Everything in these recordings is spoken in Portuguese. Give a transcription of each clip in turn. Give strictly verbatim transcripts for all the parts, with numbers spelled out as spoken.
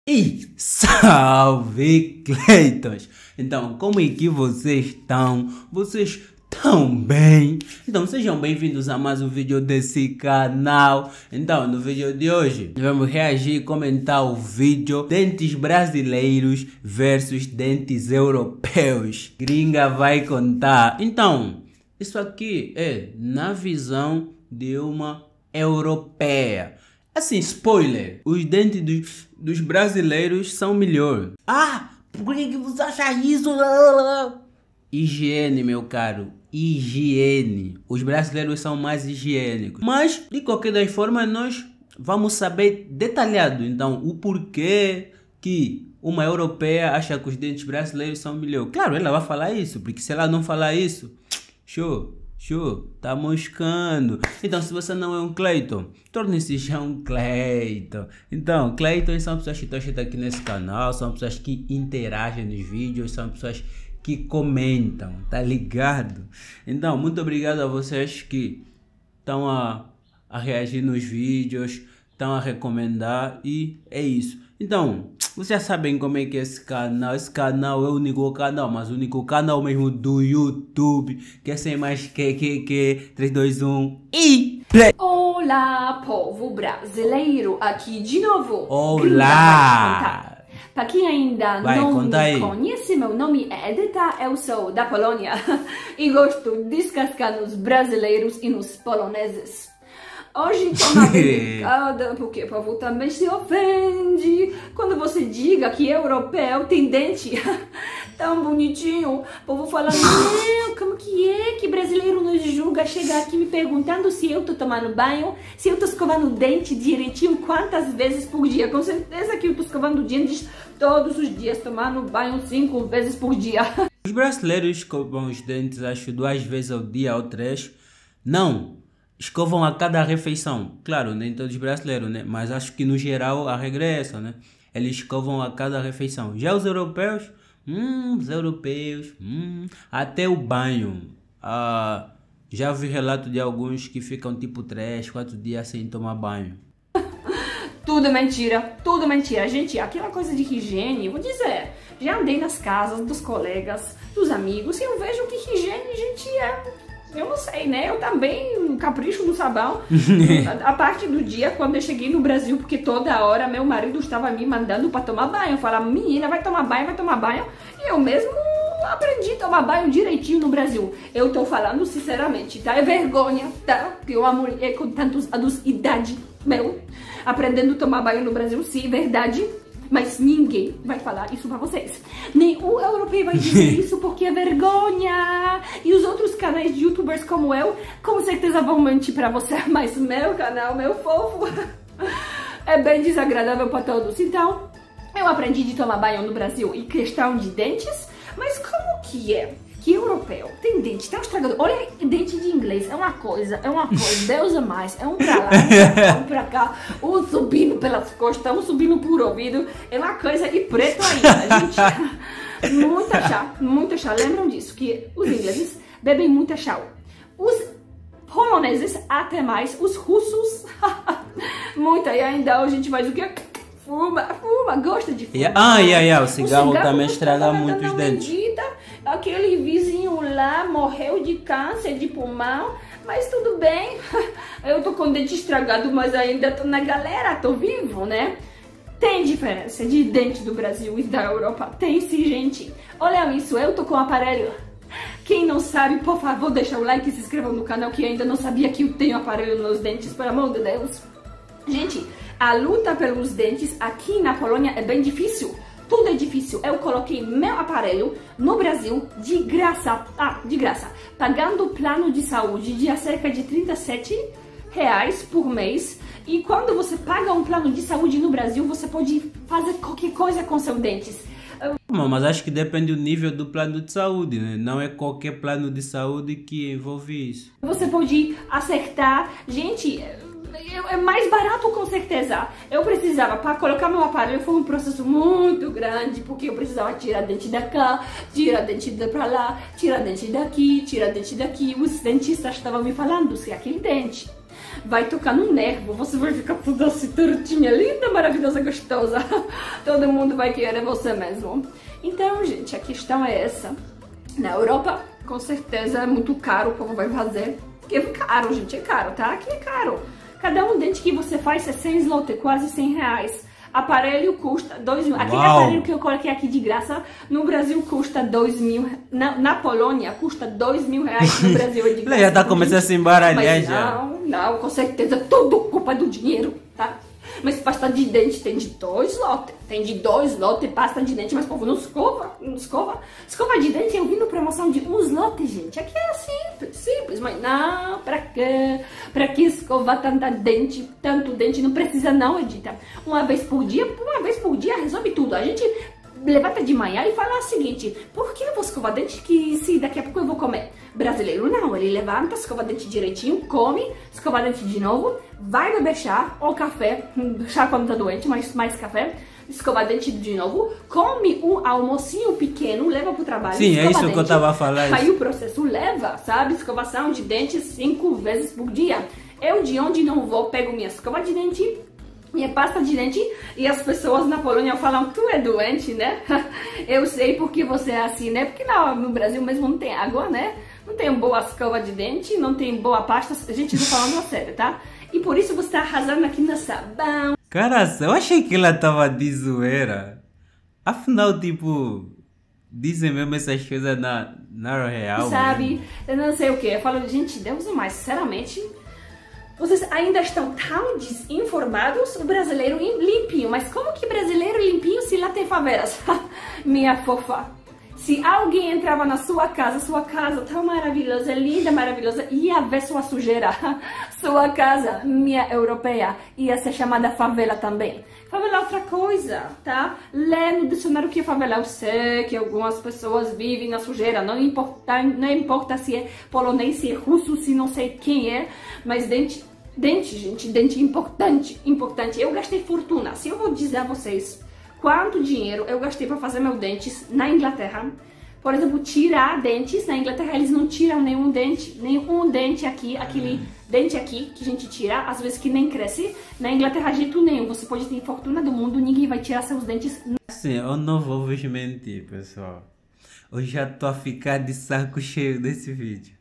E salve, Cleitos! Então, como é que vocês estão? Vocês estão bem? Então, sejam bem-vindos a mais um vídeo desse canal. Então, no vídeo de hoje, vamos reagir e comentar o vídeo Dentes brasileiros versus dentes europeus. Gringa vai contar. Então, isso aqui é na visão de uma europeia. Assim, spoiler, os dentes dos, dos brasileiros são melhor. Ah, por que, que você acha isso? Higiene, meu caro, higiene. Os brasileiros são mais higiênicos. Mas, de qualquer das formas, nós vamos saber detalhado, então, o porquê que uma europeia acha que os dentes brasileiros são melhor. Claro, ela vai falar isso, porque se ela não falar isso, show. Show, tá moscando. Então, se você não é um Cleiton, torne-se já um Cleiton. Então, Cleiton são pessoas que estão aqui nesse canal, são pessoas que interagem nos vídeos, são pessoas que comentam, tá ligado? Então, muito obrigado a vocês que estão a, a reagir nos vídeos, estão a recomendar e é isso. Então, vocês já sabem como é que é esse canal. Esse canal é o único canal, mas o único canal mesmo do YouTube. Que é sem mais que, que, que, três, dois, um e play! Olá, povo brasileiro, aqui de novo. Olá! Para quem ainda Vai, não me aí. conhece, meu nome é Edita, eu sou da Polônia e gosto de descascar nos brasileiros e nos poloneses. Hoje estou na delicada, porque o povo também se ofende quando você diga que europeu tem dente tão bonitinho. O povo falando, não, como que é que brasileiro nos julga? Chega aqui me perguntando se eu tô tomando banho, se eu tô escovando o dente direitinho, quantas vezes por dia. Com certeza que eu tô escovando dentes todos os dias, tomando banho cinco vezes por dia. Os brasileiros escovam os dentes, acho, duas vezes ao dia ou três. Não! Escovam a cada refeição. Claro, nem todos brasileiros, né? Mas acho que no geral a regra é essa, né? Eles escovam a cada refeição. Já os europeus, hum, os europeus, hum, até o banho. Ah, já vi relato de alguns que ficam tipo três, quatro dias sem tomar banho. Tudo mentira, tudo mentira. Gente, aquela coisa de higiene, vou dizer, já andei nas casas dos colegas, dos amigos, e eu vejo que higiene, gente, é... Eu não sei, né? Eu também capricho no sabão. A parte do dia, quando eu cheguei no Brasil, porque toda hora meu marido estava me mandando para tomar banho. Eu falava, menina, vai tomar banho, vai tomar banho. E eu mesmo aprendi a tomar banho direitinho no Brasil. Eu tô falando sinceramente, tá? É vergonha, tá? Que uma mulher com tantos anos de idade, meu, aprendendo a tomar banho no Brasil, sim, verdade. Mas ninguém vai falar isso pra vocês. Nem o europeu vai dizer isso porque é vergonha. E os outros canais de youtubers como eu, com certeza vão mentir pra você. Mas meu canal, meu fofo, é bem desagradável pra todos. Então, eu aprendi de tomar banho no Brasil e questão de dentes. Mas como que é que europeu tem dente tão estragado? Olha, dente de inglês é uma coisa, é uma coisa, Deus é mais, é um pra lá, um pra cá, um subindo pelas costas, um subindo por ouvido, é uma coisa, e preto ainda, gente. Muita chá, muita chá, lembram disso, que os ingleses bebem muita chá. Os poloneses até mais, os russos, muita, e ainda hoje a gente faz o quê? Fuma, fuma, gosta de fumar. Ah, yeah, yeah. O cigarro, o cigarro também estraga muito os dentes. Medida, aquele vizinho lá morreu de câncer de pulmão, mas tudo bem. Eu tô com o dente estragado, mas ainda tô na galera, tô vivo, né? Tem diferença de dente do Brasil e da Europa. Tem sim, gente. Olha isso, eu tô com o aparelho. Quem não sabe, por favor, deixa o like e se inscreva no canal, que ainda não sabia que eu tenho aparelho nos dentes, pelo amor de Deus. Gente, a luta pelos dentes aqui na Polônia é bem difícil. Tudo é difícil. Eu coloquei meu aparelho no Brasil de graça. Ah, de graça. Pagando plano de saúde de cerca de trinta e sete reais por mês. E quando você paga um plano de saúde no Brasil, você pode fazer qualquer coisa com seus dentes. Mas acho que depende do nível do plano de saúde, né? Não é qualquer plano de saúde que envolve isso. Você pode acertar. Gente, é mais barato com certeza. Eu precisava, para colocar meu aparelho, foi um processo muito grande, porque eu precisava tirar dente da cá, tirar dente da pra lá, tirar dente daqui, tirar dente daqui. Os dentistas estavam me falando se aquele dente vai tocar no nervo, você vai ficar toda assim, tortinha, linda, maravilhosa, gostosa. Todo mundo vai querer você mesmo. Então, gente, a questão é essa. Na Europa, com certeza, é muito caro, o povo vai fazer. Porque é caro, gente, é caro, tá? Aqui é caro. Cada um dente que você faz é cem zloty, quase cem reais. Aparelho custa dois mil. Aquele Uau. aparelho que eu coloquei aqui de graça, no Brasil custa dois mil. Na, na Polônia custa dois mil reais, no Brasil é de graça. Ele já tá começando a se embaralhar Mas já. não, não, com certeza, tudo culpa do dinheiro, tá? Mas pasta de dente tem de dois lotes. Tem de dois lotes pasta de dente, mas o povo não escova, não escova. Escova de dente eu vi na promoção de uns lotes, gente. Aqui é simples, simples, mas não, pra quê? Pra que escovar tanta dente, tanto dente? Não precisa não, Edita. Uma vez por dia, uma vez por dia resolve tudo. A gente levanta de manhã e fala o seguinte: por que eu vou escovar dente que se daqui a pouco eu vou comer? Brasileiro não, ele levanta, escova dente direitinho, come, escova dente de novo, vai beber chá ou café, chá quando tá doente, mas mais café, escova dente de novo, come um almocinho pequeno, leva pro trabalho. Sim, é isso dente. que eu tava falando. Aí o processo leva, sabe? Escovação de dente cinco vezes por dia. Eu de onde não vou, pego minha escova de dente, minha pasta de dente, e as pessoas na Polônia falam: tu é doente, né? Eu sei porque você é assim, né? Porque não, no Brasil mesmo não tem água, né? Não tem boa escova de dente, não tem boa pasta. Gente, tô falando a sério, tá? E por isso você tá arrasando aqui no sabão. Cara, eu achei que ela tava de zoeira. Afinal, tipo, dizem mesmo essas coisas na, na real. Sabe? Mesmo. Eu não sei o que. Eu falo, gente, Deus é mais, sinceramente. Vocês ainda estão tão desinformados? O brasileiro limpinho. Mas como que brasileiro limpinho se lá tem favelas? Minha fofa. Se alguém entrava na sua casa, sua casa tão maravilhosa, linda, maravilhosa, ia ver sua sujeira. Sua casa, minha europeia, ia ser chamada favela também. Favela é outra coisa, tá? Lê no dicionário o que é favela. Eu sei que algumas pessoas vivem na sujeira. Não importa, não importa se é polonês, se é russo, se não sei quem é. Mas dente, dente, gente, dente importante, importante. Eu gastei fortuna. Se eu vou dizer a vocês quanto dinheiro eu gastei para fazer meus dentes na Inglaterra. Por exemplo, tirar dentes. Na Inglaterra eles não tiram nenhum dente, nenhum dente aqui, aquele dente aqui que a gente tira, às vezes que nem cresce. Na Inglaterra, de jeito nenhum. Você pode ter fortuna do mundo, ninguém vai tirar seus dentes. Sim, eu não vou vos mentir, pessoal. Eu já tô a ficar de saco cheio desse vídeo.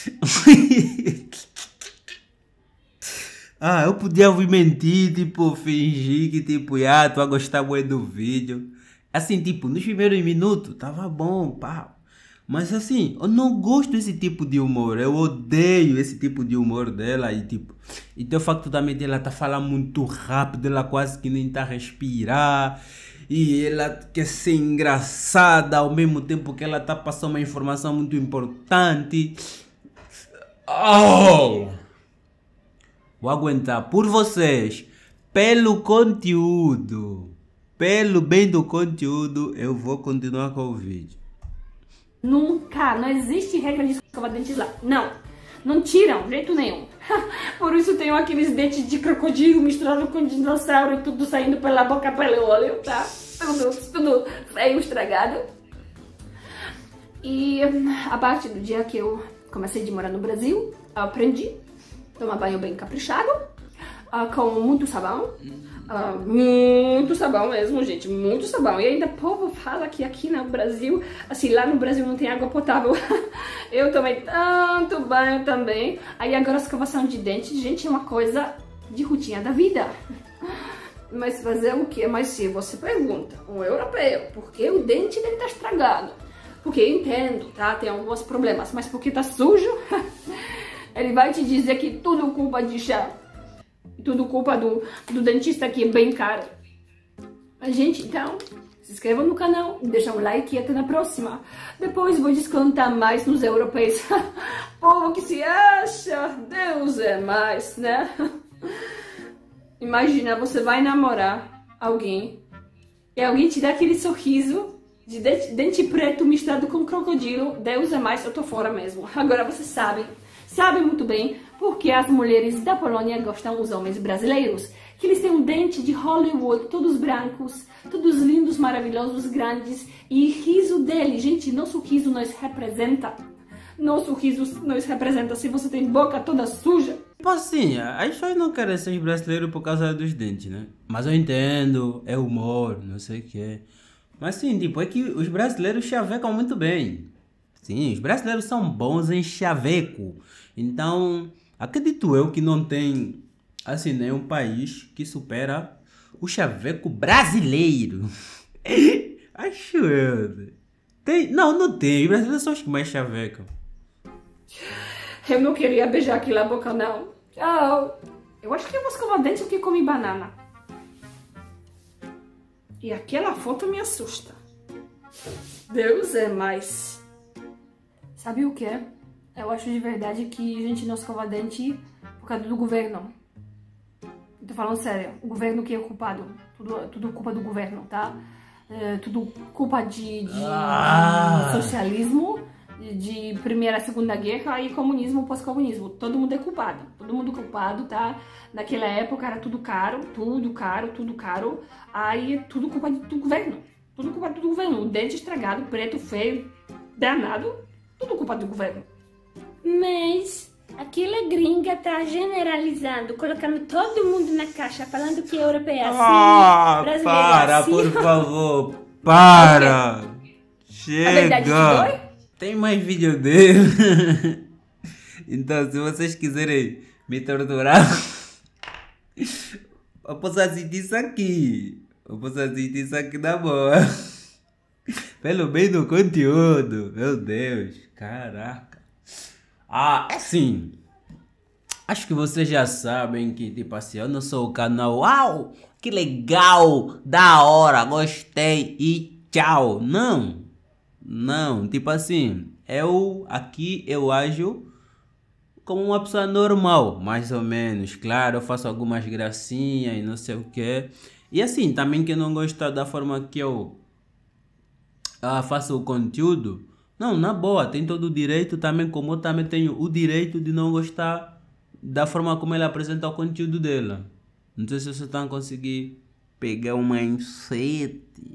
Ah, eu podia vos mentir, tipo, fingir que, tipo, ah, tu a gostar muito do vídeo. Assim, tipo, nos primeiros minutos, tava bom, pá. Mas assim, eu não gosto desse tipo de humor. Eu odeio esse tipo de humor dela. E tipo, e tem o facto também dela tá falando muito rápido, ela quase que nem tá a respirar. E ela quer ser engraçada ao mesmo tempo que ela tá passando uma informação muito importante. Oh! Vou aguentar por vocês, pelo conteúdo, pelo bem do conteúdo, eu vou continuar com o vídeo. Nunca, não existe regra de escovar dentes lá, não, não tiram, de jeito nenhum. Por isso tenho aqueles dentes de crocodilo misturado com dinossauro, tudo saindo pela boca, pelo olho, tá? Tudo, tudo feio, estragado. E a partir do dia que eu comecei a morar no Brasil, eu aprendi tomar banho bem caprichado, uh, com muito sabão, uh, muito sabão mesmo, gente, muito sabão. E ainda o povo fala que aqui no Brasil, assim, lá no Brasil não tem água potável. Eu tomei tanto banho também. Aí agora a escovação de dente, gente, é uma coisa de rotina da vida. Mas fazer o que? Mas se você pergunta, um europeu, por que o dente dele tá estragado? Porque eu entendo, tá? Tem alguns problemas, mas porque tá sujo... Ele vai te dizer que tudo culpa de chá. Tudo culpa do, do dentista que é bem caro. Mas, gente, então, se inscrevam no canal, deixa um like e até na próxima. Depois vou descontar mais nos europeus. Povo que se acha, Deus é mais, né? Imagina, você vai namorar alguém e alguém te dá aquele sorriso de dente, dente preto misturado com crocodilo. Deus é mais, eu tô fora mesmo. Agora você sabe. Sabe muito bem porque as mulheres da Polônia gostam dos homens brasileiros. Que eles têm um dente de Hollywood, todos brancos, todos lindos, maravilhosos, grandes. E riso dele, gente, nosso riso nos representa. Nosso riso nos representa. Se você tem boca toda suja, Tipo assim, as pessoas não querem ser brasileiros por causa dos dentes, né? Mas eu entendo, é humor, não sei o que. Mas sim, tipo, é que os brasileiros chavecam muito bem. Sim, os brasileiros são bons em chaveco. Então, acredito eu que não tem, assim, nenhum país que supera o chaveco brasileiro. Acho eu. Tem, não, não tem. Os brasileiros são os que mais chavecam. Eu não queria beijar aquela boca, não. Tchau. Eu acho que eu vou escovar dente porque comi banana. E aquela foto me assusta. Deus é mais. Sabe o que é? Eu acho de verdade que a gente não escova dente por causa do governo. Tô falando sério. O governo que é culpado. Tudo, tudo culpa do governo, tá? É, tudo culpa de, de Ah. socialismo, de Primeira e Segunda Guerra e comunismo, pós-comunismo. Todo mundo é culpado. Todo mundo culpado, tá? Naquela época era tudo caro, tudo caro, tudo caro. Aí é tudo culpa do governo. Tudo culpa do governo. O dente estragado, preto, feio, danado. Tudo culpa do governo. Mas aquela gringa tá generalizando, colocando todo mundo na caixa, falando que europeia é assim, Ah, brasileiro para, é assim. por favor. Para. A verdade te Chega. dói? Tem mais vídeo dele. Então, se vocês quiserem me torturar, eu posso assistir isso aqui. Eu posso assistir isso aqui na boa. Pelo bem do conteúdo. Meu Deus. Caraca. Ah, é assim. Acho que vocês já sabem que, tipo assim, eu não sou o canal. Uau, que legal, da hora, gostei e tchau. Não. Não, tipo assim, eu aqui eu ajo como uma pessoa normal, mais ou menos. Claro, eu faço algumas gracinhas e não sei o que. E assim, também quem não gosta da forma que eu ah, faço o conteúdo, não, na boa, tem todo o direito também, como eu também tenho o direito de não gostar da forma como ele apresenta o conteúdo dela. Não sei se vocês estão a conseguir pegar uma mindset.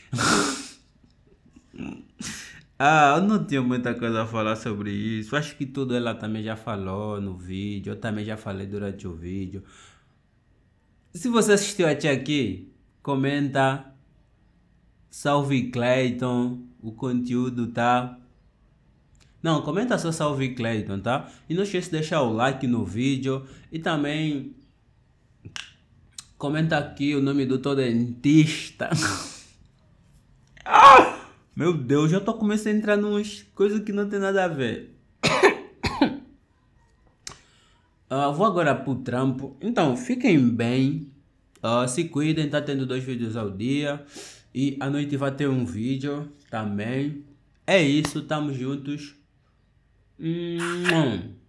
Ah, eu não tinha muita coisa a falar sobre isso. Acho que tudo ela também já falou no vídeo. Eu também já falei durante o vídeo. Se você assistiu até aqui, comenta. Salve Clayton. O conteúdo tá... Não, comenta só salve Clayton, tá? E não esqueça de deixar o like no vídeo. E também... comenta aqui o nome do teu dentista. Ah! Meu Deus, já tô começando a entrar numas coisas que não tem nada a ver. uh, vou agora pro trampo. Então, fiquem bem. Uh, se cuidem, tá tendo dois vídeos ao dia. E à noite vai ter um vídeo também. É isso, tamo juntos. Hum.